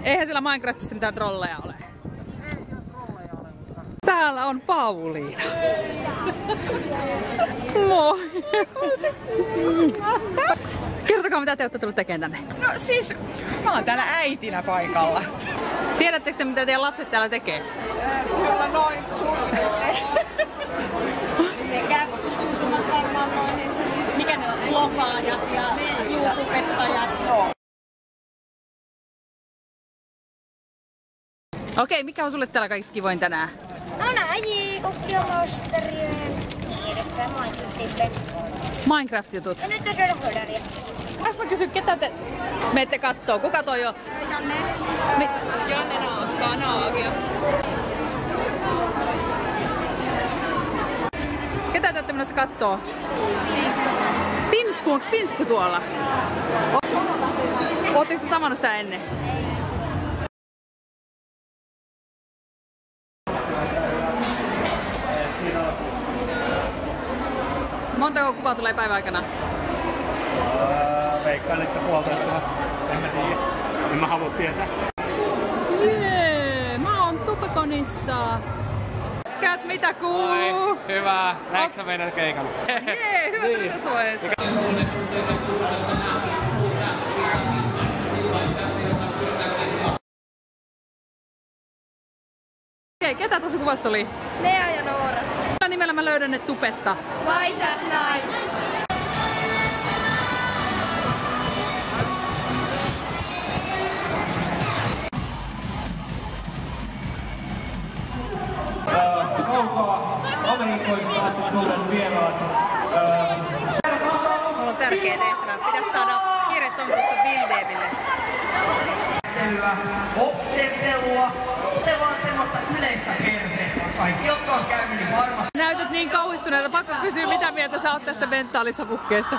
Eihän siellä Minecraftissa mitään trolleja ole. Täällä on Pauliina. Moi! Kertokaa, mitä te olette tullut tekemään tänne. No siis, mä oon täällä äitinä paikalla. Tiedättekö te, mitä teidän lapset täällä tekee? Kyllä noin suunnilleen. Sekä varmaan noin, mikä ne on, blogaajat ja YouTubettajat. Okei, mikä on sulle täällä kaikista kivoin tänään? On kokkiolosterien tiedettä Minecraftille. Minecraft-jutut. Ja nyt on syödä hoidaria. Saanko mä kysyä, ketä te menette kattoo? Kuka toi on? Janne. Janne naaskaa naakia. Ketä te olette menossa kattoo? Pinsku. Onks Pinsku tuolla? Ootteko te tavannut sitä ennen? Montako kuvaa tulee päivän aikana? Veikkaan, että 1500. En mä tiedä. En mä halua tietää. Jee, mä oon Tupekonissa. Käät, mitä kuuluu? Hyvä. Näetkö sä meidän keikalla? Jee, hyvä niin. Tässä Okei, ketä tuossa kuvassa oli? Lea ja Noora. Millä nimellä mä löydän ne Tupesta? Wise as nice. Amerikoista asti tulleet vieraat. Mulla on tärkeä tehtävä. Pitäisi saada kirje tuommoisesta Bildeville. Oksentelua. Se vaan semmoista yleistä persettä. Kaikki, jotka on käynyt, niin varmasti. Näytät niin kauhistuneelta. Pakko kysyä, mitä mieltä sä oot tästä mentaalisavukkeesta?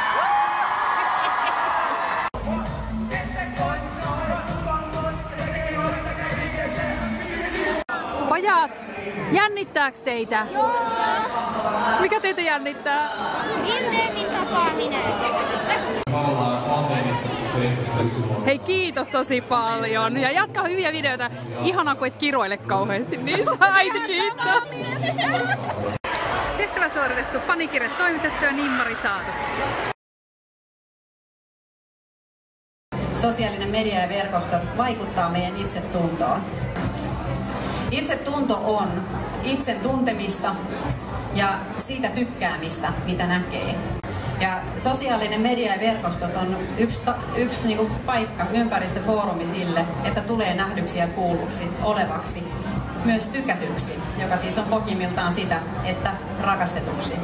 Pajat, jännittääks teitä? Joo. Mikä teitä jännittää? Vildevin tapaaminen. Hei, kiitos tosi paljon. Ja jatka hyviä videoita. Ihanaa, kun et kiroile kauheasti. Niin saa äiti kiittää. Tehtävä suoritettu, fanikirje toimitettu ja nimmari saatu. Sosiaalinen media ja verkostot vaikuttaa meidän itsetuntoon. Itsetunto on itsen tuntemista ja siitä tykkäämistä, mitä näkee. Ja sosiaalinen media ja verkostot on yksi niinku paikka, ympäristöfoorumi sille, että tulee nähdyksi ja kuulluksi, olevaksi, myös tykätyksi, joka siis on pohjimmiltaan sitä, että rakastetuksi.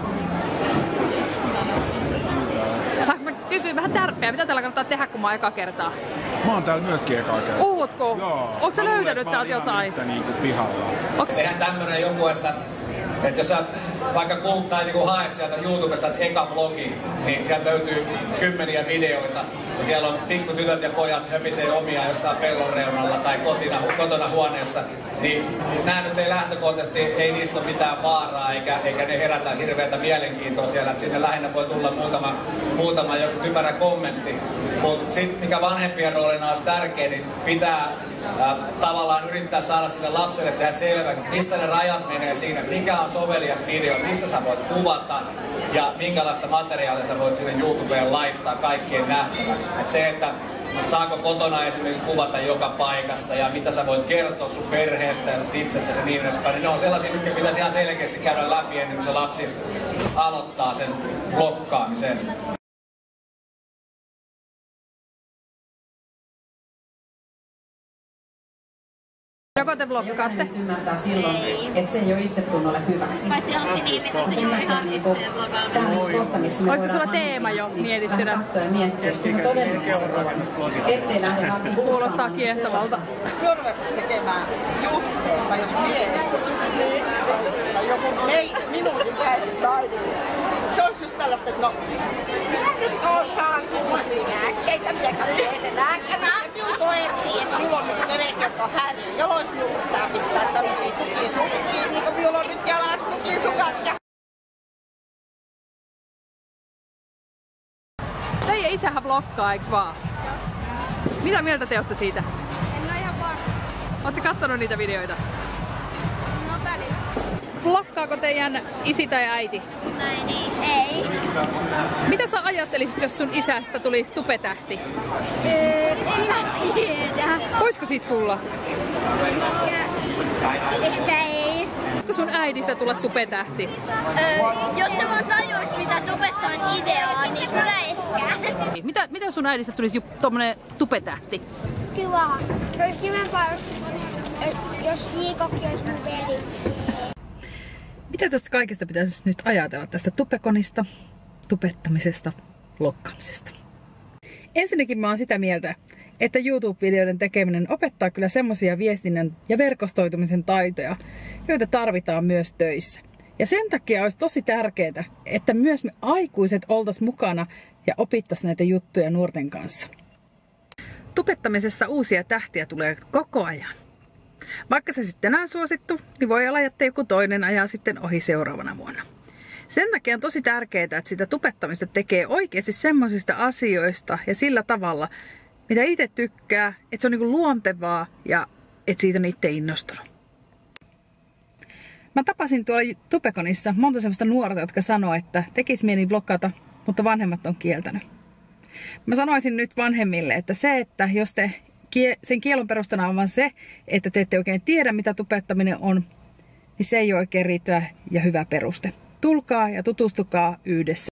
Saanko mä kysyä vähän tärpeää, mitä täällä kannattaa tehdä, kun mä oon eka kertaa? Mä oon täällä myöskin ekaa kertaa. Uutko? Joo. Ootko sä löytänyt täältä jotain? Yhtä niinku pihalla. Tehdään tämmönen joku, että jos sä vaikka tai niinku haet sieltä YouTubesta eka vlogi, niin sieltä löytyy kymmeniä videoita. Ja siellä on pikkutytöt ja pojat höpisee omia jossain pellon reunalla tai kotona huoneessa. Niin nää nyt ei lähtökohtaisesti, ei niistä ole mitään vaaraa eikä ne herätä hirveätä mielenkiintoa siellä. Että sinne lähinnä voi tulla muutama joku typerä kommentti. Mutta sitten mikä vanhempien roolina olisi tärkeä, niin pitää tavallaan yrittää saada sille lapselle tehdä selväksi, missä ne rajat menee siinä, mikä on sovelias video, missä sä voit kuvata ja minkälaista materiaalia sä voit sinne YouTubeen laittaa kaikkien nähtäväksi. Et se, että saako kotona esimerkiksi kuvata joka paikassa ja mitä sä voit kertoa sun perheestä ja itsestäsi ja niin edespäin, niin ne on sellaisia, mitkä pitäisi ihan selkeästi käydä läpi ennen kuin se lapsi aloittaa sen blokkaamisen. Joko te blokkaatte? Ymmärtää silloin, että se ei ole itsetunnolle hyväksi. Paitsi Antti Nieminen, se juuri harkitsee blogaamista. Olisiko sulla teema jo mietittynä? Katsoa ja miettiä, että kun todellisuudessa on, ettei lähde vaikka Kuulostaa kiehtovalta. Ruvettaisiin tekemään juhteita, jos miehet tai joku minun ikäinen nainen. Se olisi just tällaista, että no, minä nyt osaan uusia lääkkeitä, mikä teille lääkärissä. Minun koettiin, että minulla on nyt verenkerto häiriö, jolloin sinun pitää pitää tämmöisiä tukisukkia, niin kuin minulla on nyt jalastukisukat. Teidän isähän blokkaa, eiks vaan? Mitä mieltä te olette siitä? No Ootko kattonut niitä videoita? No välillä. Vloggaako teidän isi tai äiti? Näin niin. Ei. Mitä sä ajattelisit, jos sun isästä tulisi tupetähti? En mä tiedä. Voisiko siitä tulla? Ehkä ei. Voisiko sun äidistä tulla tupetähti? Jos se vaan tajuisi mitä tubessa on ideaa, niin kyllä ehkä. Mitä sun äidistä tulisi tommonen tupetähti? Kiva. Se olisi kivempaa, jos Jiikokki olisi mun veli. Mitä tästä kaikesta pitäisi nyt ajatella tästä tupekonista, tupettamisesta, vloggaamisesta? Ensinnäkin mä oon sitä mieltä, että YouTube-videoiden tekeminen opettaa kyllä semmosia viestinnän ja verkostoitumisen taitoja, joita tarvitaan myös töissä. Ja sen takia olisi tosi tärkeää, että myös me aikuiset oltais mukana ja opittais näitä juttuja nuorten kanssa. Tupettamisessa uusia tähtiä tulee koko ajan. Vaikka se sitten on suosittu, niin voi olla, että joku toinen ajaa sitten ohi seuraavana vuonna. Sen takia on tosi tärkeää, että sitä tupettamista tekee oikeasti semmoisista asioista ja sillä tavalla, mitä itse tykkää, että se on niinku luontevaa ja että siitä on itse innostunut. Mä tapasin tuolla Tupekonissa monta semmoista nuorta, jotka sanoo, että tekisi mieli vloggata, mutta vanhemmat on kieltänyt. Mä sanoisin nyt vanhemmille, että se, että jos te sen kielon perustana on vaan se, että te ette oikein tiedä, mitä tupettaminen on, niin se ei ole oikein riittävä ja hyvä peruste. Tulkaa ja tutustukaa yhdessä.